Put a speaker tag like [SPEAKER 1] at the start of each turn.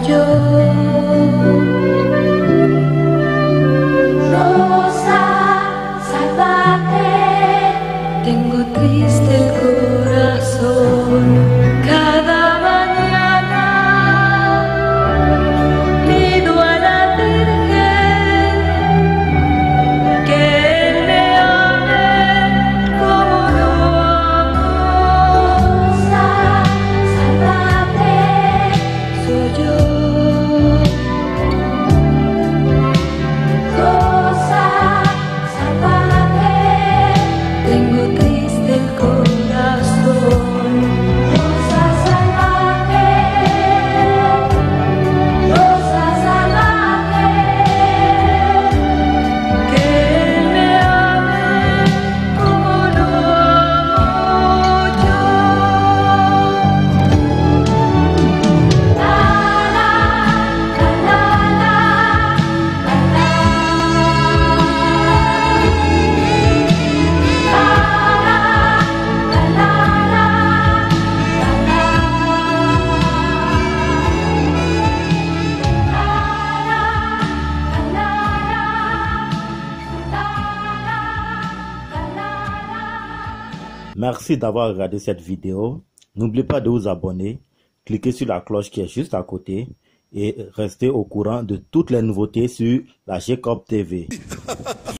[SPEAKER 1] yo. Rosa salvaje, tengo triste el corazón. Cada mañana pido a la Virgen que me ame como lo amo. Rosa salvaje soy yo. Rosa salvaje, tengo triste el corazón. Rosa salvaje, que me ame como lo amo yo. La la la la la
[SPEAKER 2] Merci d'avoir regardé cette vidéo. N'oubliez pas de vous abonner, cliquez sur la cloche qui est juste à côté et restez au courant de toutes les nouveautés sur la G-Corp TV.